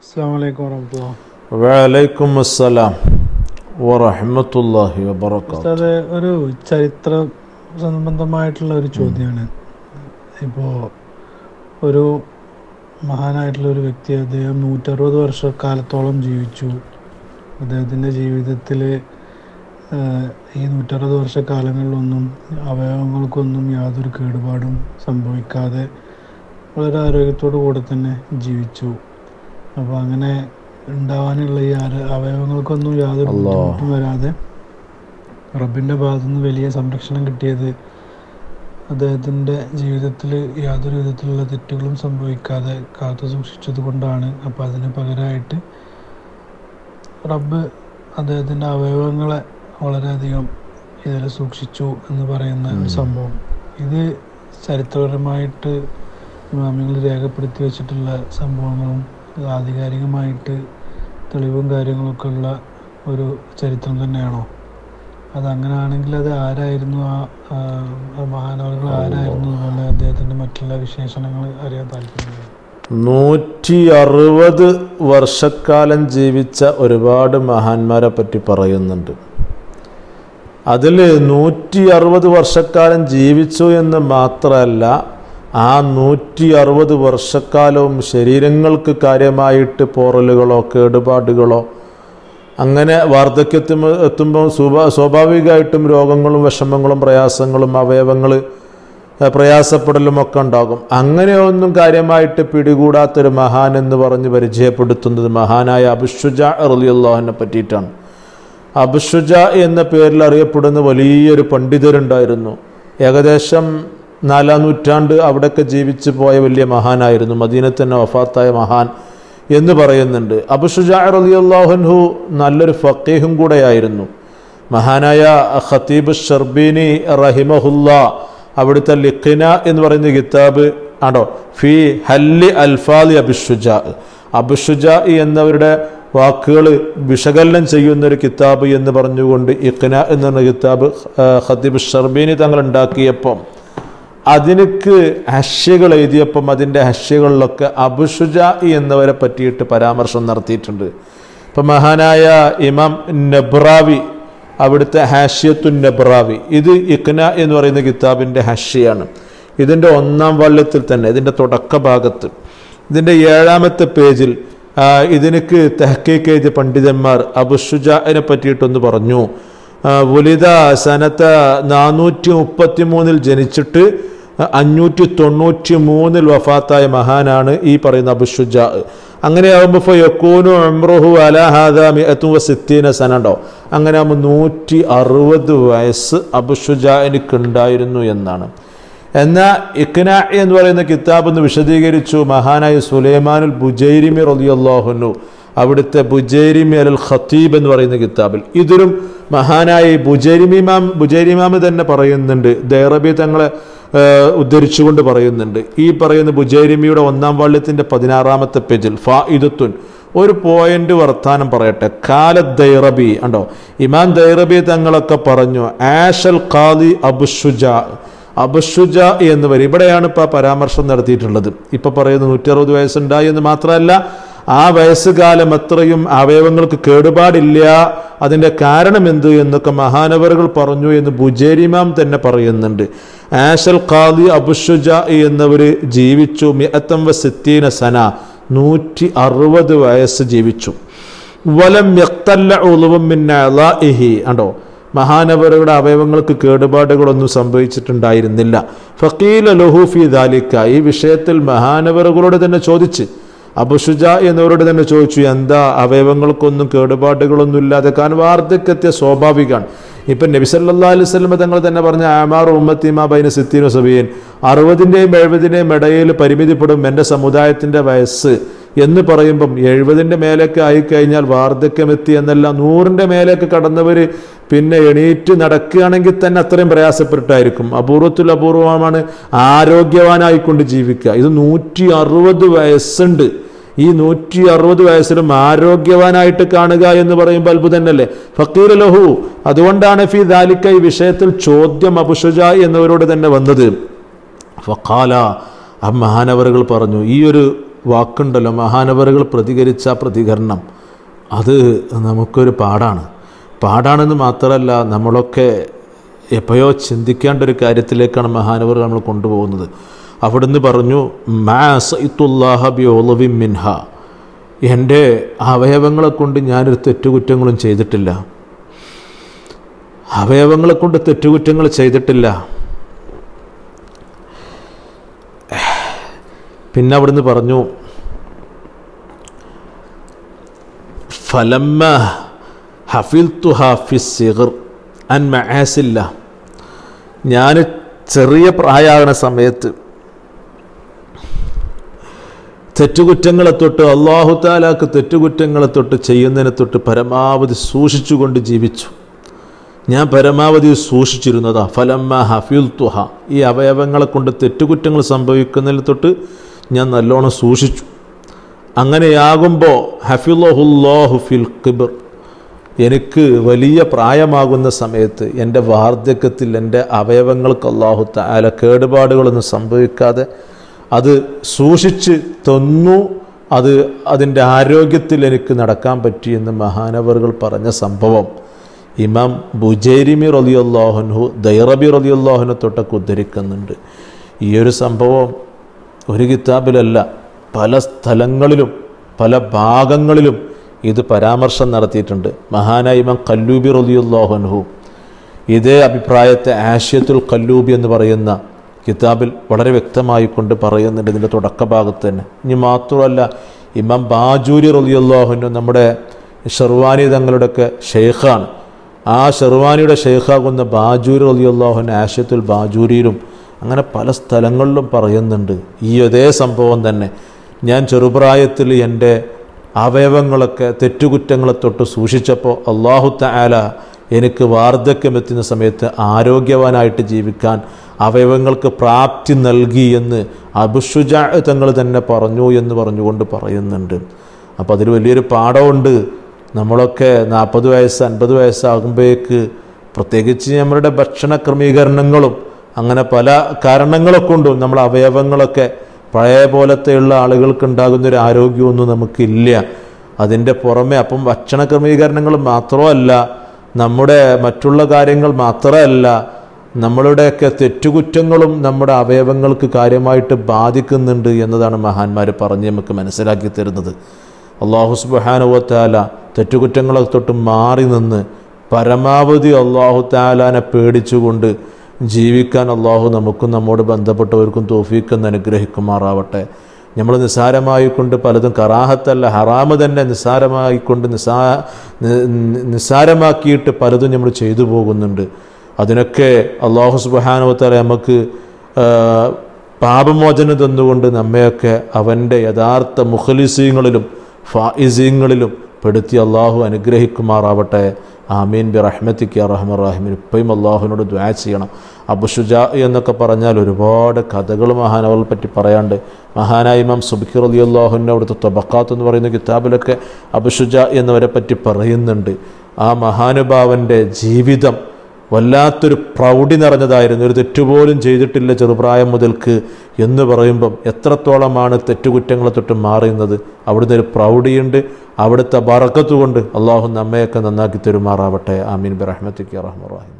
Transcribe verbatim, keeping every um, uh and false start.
അസ്സലാമു അലൈക്കും വറഹ്മത്തുള്ളാഹി. വഅലൈക്കും അസ്സലാം വറഹ്മത്തുള്ളാഹി വബറകാതുഹു. ഉസ്താദേ, ഒരു ചരിത്ര സംബന്ധമായിട്ടുള്ള ഒരു ചോദ്യമാണ്. ഇപ്പോൾ ഒരു മഹാനായിട്ടുള്ള ഒരു വ്യക്തി, അദ്ദേഹം നൂറ്ററുപത് വർഷക്കാലത്തോളം ജീവിച്ചു. അദ്ദേഹത്തിൻ്റെ ജീവിതത്തിൽ ഈ നൂറ്ററുപത് വർഷക്കാലങ്ങളിലൊന്നും അവയവങ്ങൾക്കൊന്നും യാതൊരു കേടുപാടും സംഭവിക്കാതെ വളരെ ആരോഗ്യത്തോടു കൂടെ തന്നെ ജീവിച്ചു. അപ്പോൾ അങ്ങനെ ഉണ്ടാവാനുള്ള ഈ അവയവങ്ങൾക്കൊന്നും യാതൊരു ബുദ്ധിമുട്ടും വരാതെ റബ്ബിൻ്റെ ഭാഗത്തുനിന്ന് വലിയ സംരക്ഷണം കിട്ടിയത് അദ്ദേഹത്തിൻ്റെ ജീവിതത്തിൽ യാതൊരു വിധത്തിലുള്ള തെറ്റുകളും സംഭവിക്കാതെ കാത്തു സൂക്ഷിച്ചത് കൊണ്ടാണ്. അപ്പോൾ അതിന് പകരമായിട്ട് റബ്ബ് അദ്ദേഹത്തിൻ്റെ അവയവങ്ങളെ വളരെയധികം ഇതിൽ സൂക്ഷിച്ചു എന്ന് പറയുന്ന ഒരു സംഭവം, ഇത് ചരിത്രപരമായിട്ട് ഇമാമികൾ രേഖപ്പെടുത്തി വെച്ചിട്ടുള്ള സംഭവങ്ങളും ആധികാരികമായിട്ട് തെളിവും കാര്യങ്ങളൊക്കെ ഉള്ള ഒരു ചരിത്രം തന്നെയാണോ? അത് അങ്ങനെയാണെങ്കിൽ അത് ആരായിരുന്നു, ആ മഹാനവറുകൾ ആരായിരുന്നു, അതുപോലെ അദ്ദേഹത്തിൻ്റെ മറ്റുള്ള വിശേഷണങ്ങൾ അറിയാൻ താല്പര്യമുണ്ട്. നൂറ്റി അറുപത് വർഷക്കാലം ജീവിച്ച ഒരുപാട് മഹാന്മാരെ പറ്റി പറയുന്നുണ്ട്. അതിൽ നൂറ്റി അറുപത് വർഷക്കാലം ജീവിച്ചു എന്ന് മാത്രമല്ല, ആ നൂറ്റി അറുപത് വർഷക്കാലവും ശരീരങ്ങൾക്ക് കാര്യമായിട്ട് പോറലുകളോ കേടുപാടുകളോ അങ്ങനെ വാർദ്ധക്യത്തിൽ എത്തുമ്പോൾ സ്വാഭാ സ്വാഭാവികമായിട്ടും രോഗങ്ങളും വിഷമങ്ങളും പ്രയാസങ്ങളും അവയവങ്ങൾ പ്രയാസപ്പെടലും ഒക്കെ ഉണ്ടാകും. അങ്ങനെയൊന്നും കാര്യമായിട്ട് പിടികൂടാത്തൊരു മഹാൻ എന്ന് പറഞ്ഞ് പരിചയപ്പെടുത്തുന്നത് മഹാനായ അബൂശുജാ റളിയല്ലാഹു അൻഹുവിനെ പറ്റിയിട്ടാണ്. അബൂശുജാ എന്ന പേരിൽ അറിയപ്പെടുന്ന വലിയൊരു പണ്ഡിതരുണ്ടായിരുന്നു. ഏകദേശം നാലാം നൂറ്റാണ്ട് അവിടെയൊക്കെ ജീവിച്ചു പോയ വലിയ മഹാനായിരുന്നു. മദീനത്ത് തന്നെ വഫാത്തായ മഹാൻ എന്ന് പറയുന്നുണ്ട്. അബൂശുജാ റളിയല്ലാഹു അൻഹു നല്ലൊരു ഫഖീഹും കൂടെയായിരുന്നു. മഹാനായ ഖതീബ് ശർബീനി റഹിമഹുല്ലാ അവിടുത്തെ ലിഖ്ന എന്ന് പറയുന്ന കിതാബ് ആണോ ഫി ഹല്ലി അൽഫാദി അബൂശുജാ, അബൂശുജാ എന്നവരുടെ വാക്കുകൾ വിശകലനം ചെയ്യുന്ന ഒരു കിതാബ് എന്ന് പറഞ്ഞുകൊണ്ട് ഇഖ്ന എന്ന് പറഞ്ഞ കിതാബ് ഖതീബ് ശർബീനി തങ്ങൾ ഉണ്ടാക്കിയപ്പം അതിനക്ക് ഹഷ്യകൾ എഴുതിയപ്പം അതിൻ്റെ ഹഷ്യകളിലൊക്കെ അബൂശുജാ എന്നവരെ പറ്റിയിട്ട് പരാമർശം നടത്തിയിട്ടുണ്ട്. ഇപ്പം മഹാനായ ഇമാം നബ്രാവി അവിടുത്തെ ഹാഷ്യത്തുൻ നബ്രാവി, ഇത് ഇഖ്ന എന്ന് പറയുന്ന കിതാബിൻ്റെ ഹഷ്യയാണ്. ഇതിൻ്റെ ഒന്നാം വള്ളിയത്തിൽ തന്നെ ഇതിൻ്റെ തുടക്ക ഭാഗത്ത് ഇതിൻ്റെ ഏഴാമത്തെ പേജിൽ ഇതിനക്ക് തഹ്ഖീഖ് എഴുതിയ പണ്ഡിതന്മാർ അബൂശുജാഇനെ പറ്റിയിട്ടൊന്ന് പറഞ്ഞു. വുലിദ സനത്ത നാനൂറ്റി മുപ്പത്തി മൂന്നിൽ ജനിച്ചിട്ട് അഞ്ഞൂറ്റി തൊണ്ണൂറ്റി മൂന്നിൽ വഫാത്തായ മഹാനാണ് ഈ പറയുന്ന അബൂശുജാ. അങ്ങനെയാകുമ്പോൾ ഇപ്പോൾ യക്കൂനു ഉംറുഹു അലാ ഹാദാ മിഅത്തുൻ വസിത്തീന സന ഉണ്ടോ, അങ്ങനെ ആകുമ്പോൾ നൂറ്റി അറുപത് വയസ്സ് അബൂശുജാഇനിക്ക് ഉണ്ടായിരുന്നു എന്നാണ്. എന്നാൽ ഇഖ്ന എന്ന് പറയുന്ന കിതാബ് എന്ന് വിശദീകരിച്ചു മഹാനായ സുലൈമാനുൽ ബുജൈരിമി റളിയല്ലാഹു അൻഹു അവിടുത്തെ ബുജൈരിമി അൽ ഖതീബ് എന്ന് പറയുന്ന കിതാബിൽ. ഇതിലും മഹാനായ ബുജൈരിമാം ബുജൈരിമാമ് തന്നെ പറയുന്നുണ്ട്, ദൈറബി തങ്ങളെ ഉദ്ധരിച്ചുകൊണ്ട് പറയുന്നുണ്ട്. ഈ പറയുന്ന ബുജൈരിമിയുടെ ഒന്നാം വള്ളിയത്തിൻ്റെ പതിനാറാമത്തെ പേജിൽ ഫായിദത്തുൻ ഒരു പോയിന്റ് വർത്താനം പറയട്ടെ. കാല ദൈറബി ഉണ്ടോ, ഇമാം ദൈറബി തങ്ങളൊക്കെ പറഞ്ഞു ആഷൽ ഖാദി അബൂശുജാ, അബൂശുജാ എന്നിവർ ഇവിടെയാണ് ഇപ്പോൾ പരാമർശം നടത്തിയിട്ടുള്ളത്. ഇപ്പം പറയുന്നത് നൂറ്റി അറുപത് വയസ്സുണ്ടായി എന്ന് മാത്രമല്ല, ആ വയസ്സുകാലം അത്രയും അവയവങ്ങൾക്ക് കേടുപാടില്ല, അതിൻ്റെ കാരണം എന്ത് എന്നൊക്കെ മഹാനവറുകൾ പറഞ്ഞു എന്ന് ബുജൈരിമാം തന്നെ പറയുന്നുണ്ട്. ആഷൽ ഖാദി അബൂശുജാ എന്നവർ ജീവിച്ചു മിഅത്തം വസിത്തീന സന, നൂറ്റി അറുപത് വയസ്സ് ജീവിച്ചു. വലം യഖ്തല്ല ഉളുവും മിൻ അളാഇഹി ഉണ്ടോ, മഹാനവറുകളുടെ അവയവങ്ങൾക്ക് കേടുപാടുകളൊന്നും സംഭവിച്ചിട്ടുണ്ടായിരുന്നില്ല. ഫഖീല ലഹു ഫീ ദാലിക, ഈ വിഷയത്തിൽ മഹാനവറുകളോട് തന്നെ ചോദിച്ച് അബൂശുജാ എന്നവരോട് തന്നെ ചോദിച്ചു, എന്താ അവയവങ്ങൾക്കൊന്നും കേടുപാടുകളൊന്നും ഇല്ലാതെ, കാരണം വാർദ്ധക്യത്തെ സ്വാഭാവികമാണ്. ഇപ്പം നബി സല്ലല്ലാഹു അലൈഹി വസല്ലം തങ്ങൾ തന്നെ പറഞ്ഞ ആമാർ ഉമ്മത്തി മാ ബൈന സിത്തീൻ വസബീൻ, അറുപതിൻ്റെയും എഴുപതിൻ്റെയും ഇടയിൽ പരിമിതിപ്പെടും എൻ്റെ സമുദായത്തിൻ്റെ വയസ്സ് എന്ന് പറയുമ്പം എഴുപതിൻ്റെ മേലേക്ക് ആയിക്കഴിഞ്ഞാൽ വാർദ്ധക്യമെത്തി എന്നല്ല, നൂറിൻ്റെ മേലേക്ക് കടന്നവർ പിന്നെ എണീറ്റ് നടക്കുകയാണെങ്കിൽ തന്നെ അത്രയും പ്രയാസപ്പെട്ടായിരിക്കും. അപൂർവത്തിൽ അപൂർവമാണ് ആരോഗ്യവാനായിക്കൊണ്ട് ജീവിക്കുക. ഇത് നൂറ്റി അറുപത് വയസ്സുണ്ട്. ഈ നൂറ്റി അറുപത് വയസ്സിലും ആരോഗ്യവാനായിട്ട് കാണുക എന്ന് പറയുമ്പോൾ അത്ഭുതം തന്നെയല്ലേ. ഫഖീർ ലഹു, അതുകൊണ്ടാണ് ഫി ദാലിക ഈ വിഷയത്തിൽ ചോദ്യം അബൂശുജാ എന്നവരോട് തന്നെ വന്നത്. ഫഖാല, ആ മഹാനവറുകൾ പറഞ്ഞു, ഈ ഒരു വാക്കുണ്ടല്ലോ, മഹാനവറുകൾ പ്രതികരിച്ച പ്രതികരണം, അത് നമുക്കൊരു പാഠാണ്. പാഠാണെന്ന് മാത്രമല്ല, നമ്മളൊക്കെ എപ്പോഴോ ചിന്തിക്കേണ്ട ഒരു കാര്യത്തിലേക്കാണ് മഹാനവറുകൾ നമ്മൾ കൊണ്ടുപോകുന്നത്. അവിടുന്ന് പറഞ്ഞു, മാ സൈത്തുല്ലാഹ ബി ഒളവി മിൻഹ, എൻ്റെ അവയവങ്ങളെ കൊണ്ട് ഞാനൊരു തെറ്റുകുറ്റങ്ങളും ചെയ്തിട്ടില്ല, അവയവങ്ങളെ കൊണ്ട് തെറ്റുകുറ്റങ്ങൾ ചെയ്തിട്ടില്ല. പിന്നെ അവിടുന്ന് പറഞ്ഞു, ഫലമ്മ ഹഫിൽത്തുഹാ ഫിസ്സിഗ്ർ അൻ മആസില്ല, ഞാൻ ചെറിയ പ്രായമാകുന്ന സമയത്ത് തെറ്റുകുറ്റങ്ങളെ തൊട്ട്, അല്ലാഹു തആലാക്ക് തെറ്റുകുറ്റങ്ങളെ തൊട്ട് ചെയ്യുന്നതിനെ തൊട്ട് പരമാവധി സൂക്ഷിച്ചുകൊണ്ട് ജീവിച്ചു. ഞാൻ പരമാവധി സൂക്ഷിച്ചിരുന്നതാ. ഫലമ്മ ഹഫിൽത്തുഹ, ഈ അവയവങ്ങളെ കൊണ്ട് തെറ്റുകുറ്റങ്ങൾ സംഭവിക്കുന്നതിൽ തൊട്ട് ഞാൻ നല്ലോണം സൂക്ഷിച്ചു. അങ്ങനെയാകുമ്പോൾ ഹഫിളഹുല്ലാഹു ഫിൽ ഖിബ്ർ, എനിക്ക് വലിയ പ്രായമാകുന്ന സമയത്ത് എൻ്റെ വാർദ്ധക്യത്തിൽ എൻ്റെ അവയവങ്ങൾക്ക് അല്ലാഹു തആല കേടുപാടുകളൊന്നും സംഭവിക്കാതെ അത് സൂക്ഷിച്ച് തന്നു. അത് അതിൻ്റെ ആരോഗ്യത്തിൽ എനിക്ക് നടക്കാൻ പറ്റിയെന്ന് മഹാനവറുകൾ പറഞ്ഞ സംഭവം ഇമാം ബുജൈരിമി റളിയല്ലാഹു അൻഹു ദൈറബി റളിയല്ലാഹു അൻഹു തൊട്ടൊക്കെ ഉദ്ധരിക്കുന്നുണ്ട്. ഈ ഒരു സംഭവം ഒരു കിതാബിലല്ല, പല സ്ഥലങ്ങളിലും പല ഭാഗങ്ങളിലും ഇത് പരാമർശം നടത്തിയിട്ടുണ്ട്. മഹാനായ ഇമാം ഖല്ലൂബി റളിയല്ലാഹു അൻഹു ഇതേ അഭിപ്രായത്തെ ആശിയത്തുൽ ഖല്ലൂബി എന്ന് പറയുന്ന കിതാബിൽ വളരെ വ്യക്തമായി കൊണ്ട് പറയുന്നുണ്ട്, ഇതിൻ്റെ തുടക്ക ഭാഗത്ത് തന്നെ. ഇനി മാത്രമല്ല, ഇമാം ബാജൂരി റളിയല്ലാഹു അൻഹു നമ്മുടെ ഷെർവാനി തങ്ങളുടെയൊക്കെ ഷെയ്ഖാണ്. ആ ഷെർവാനിയുടെ ഷെയ്ഖാകുന്ന ബാജൂരി റളിയല്ലാഹു അൻഹു ആശിയത്തുൽ ബാജൂരിയിലും അങ്ങനെ പല സ്ഥലങ്ങളിലും പറയുന്നുണ്ട് ഈ അതേ സംഭവം തന്നെ. ഞാൻ ചെറുപ്രായത്തിൽ എൻ്റെ അവയവങ്ങളൊക്കെ തെറ്റുകുറ്റങ്ങളെ തൊട്ട് സൂക്ഷിച്ചപ്പോൾ അല്ലാഹു തആല എനിക്ക് വാർദ്ധക്യമെത്തുന്ന സമയത്ത് ആരോഗ്യവാനായിട്ട് ജീവിക്കാൻ അവയവങ്ങൾക്ക് പ്രാപ്തി നൽകി എന്ന് അബുഷുജാ തങ്ങൾ തന്നെ പറഞ്ഞു എന്ന് പറഞ്ഞുകൊണ്ട് പറയുന്നുണ്ട്. അപ്പോൾ അതിൽ വലിയൊരു പാഠമുണ്ട്. നമ്മളൊക്കെ നാൽപ്പത് വയസ്സ് അൻപത് വയസ്സാകുമ്പോഴേക്ക്, പ്രത്യേകിച്ച് നമ്മുടെ ഭക്ഷണ ക്രമീകരണങ്ങളും അങ്ങനെ പല കാരണങ്ങളെ കൊണ്ടും നമ്മൾ അവയവങ്ങളൊക്കെ പഴയ പോലത്തെയുള്ള ആളുകൾക്ക് ഉണ്ടാകുന്നൊരു ആരോഗ്യമൊന്നും നമുക്കില്ല. അതിൻ്റെ പുറമെ അപ്പം ഭക്ഷണ ക്രമീകരണങ്ങൾ മാത്രമല്ല, നമ്മുടെ മറ്റുള്ള കാര്യങ്ങൾ മാത്രമല്ല, നമ്മളുടെയൊക്കെ തെറ്റുകുറ്റങ്ങളും നമ്മുടെ അവയവങ്ങൾക്ക് കാര്യമായിട്ട് ബാധിക്കുന്നുണ്ട് എന്നതാണ് മഹാന്മാർ പറഞ്ഞ് നമുക്ക് മനസ്സിലാക്കി തരുന്നത്. അല്ലാഹു സുബ്ഹാനഹു വ തആല തെറ്റുകുറ്റങ്ങളെ തൊട്ട് മാറി നിന്ന് പരമാവധി അല്ലാഹു തആലാനെ പേടിച്ചുകൊണ്ട് ജീവിക്കാൻ അല്ലാഹു നമുക്കും നമ്മോട് ബന്ധപ്പെട്ടവർക്കും തൗഫീഖ് അനുഗ്രഹിക്കുമാറാവട്ടെ. നമ്മൾ നിസ്സാരമായിക്കൊണ്ട് പലതും കറാഹത്തല്ല ഹറാമ് തന്നെ നിസ്സാരമായിക്കൊണ്ട് നിസാ നിസ്സാരമാക്കിയിട്ട് പലതും നമ്മൾ ചെയ്തു പോകുന്നുണ്ട്. അതിനൊക്കെ അല്ലാഹു സുബ്ഹാനഹു വ തആല നമുക്ക് പാപമോചനം തന്നുകൊണ്ട് നമ്മയൊക്കെ അവൻ്റെ യഥാർത്ഥ മുഖ്ലിസീങ്ങളിലും ഫായിസീങ്ങളിലും പെടുത്തി അല്ലാഹു അനുഗ്രഹിക്കുമാറാവട്ടെ. ആമീൻ ബി റഹ്മതിക യാ റഹ്മാൻ റഹീം. ഇപ്പോഴും അല്ലാഹുവിനോട് ദുആ ചെയ്യണം. അബുഷുജാ എന്നൊക്കെ പറഞ്ഞാൽ ഒരുപാട് കഥകൾ മഹാനവറുകളെ പറ്റി പറയാണ്ട്. മഹാനായ ഇമാം സുബ്കി റളിയല്ലാഹു അൻഹു അവിടുത്തെ തബഖാത്ത് എന്ന് പറയുന്ന കിതാബിലൊക്കെ അബുഷുജാ എന്നവരെ പറ്റി പറയുന്നുണ്ട്. ആ മഹാനുഭാവൻ്റെ ജീവിതം വല്ലാത്തൊരു പ്രൗഢി നിറഞ്ഞതായിരുന്നു. ഒരു തെറ്റുപോലും ചെയ്തിട്ടില്ല ചെറുപ്രായം മുതൽക്ക് എന്ന് പറയുമ്പം എത്രത്തോളമാണ് തെറ്റുകുറ്റങ്ങളെ തൊട്ട് മാറുന്നത്. അവിടുത്തെ ഒരു പ്രൗഢിയുണ്ട്. അവിടുത്തെ ബറക്കത്ത് കൊണ്ട് അല്ലാഹു നമ്മയൊക്കെ നന്നാക്കി തരുമാറാവട്ടെ. ആമീൻ ബി റഹ്മതിക യാ റഹ്മാൻ റഹീം.